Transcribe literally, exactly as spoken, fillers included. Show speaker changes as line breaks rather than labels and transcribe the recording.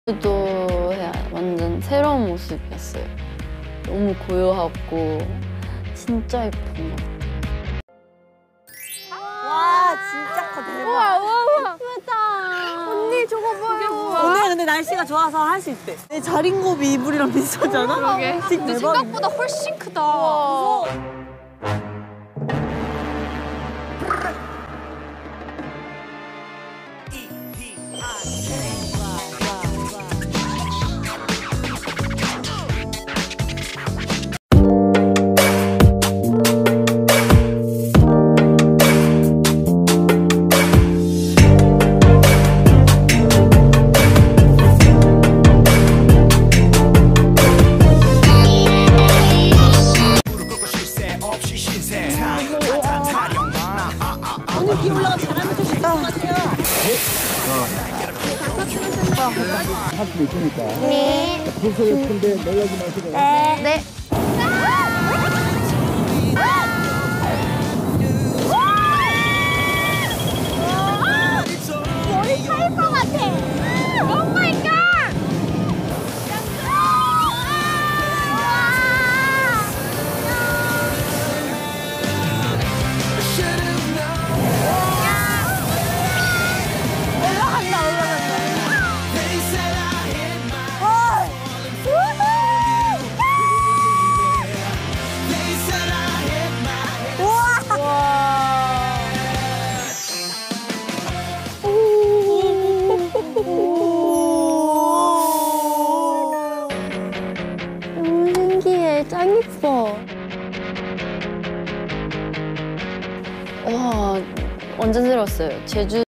도 완전 새로운 모습이었어요. 너무 고요하고 진짜 예쁜 것 같아요.
와 진짜 커 대박.
우와 우와 예쁘다. 언니 저거 봐. 그게 뭐야?
오늘 근데 날씨가 좋아서 할 수 있대. 내 자린고비 이불이랑 비슷하잖아?
그러게.
근데 생각보다 훨씬 크다.
무서워. 오늘 비 올라가 잘하면 좀 쉴 것 같아요.
할 수 있으니까.
네.
불소리 큰데 놀라지 마시고.
네. 네.
머리 차일 것 같아. 오 마이 갓.
너무 신기해. 짱 예뻐. 와 완전 새로웠어요. 제주